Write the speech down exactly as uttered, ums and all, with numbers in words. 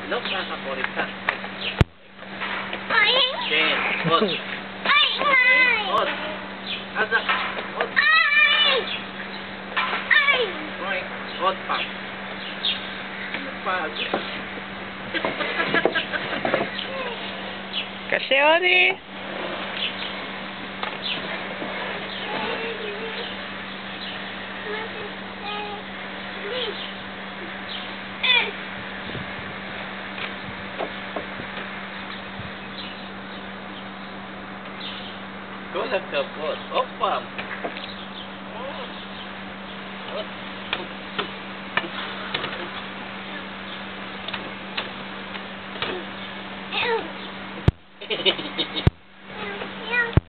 Look, nasa porita. Ay! Jen, Ot. Ay! Ay! Ot. Asa. Ot. Ay! Ay! Oy. Ot pa. Pag. Kasi, Ori. Kulang ka po. Opa.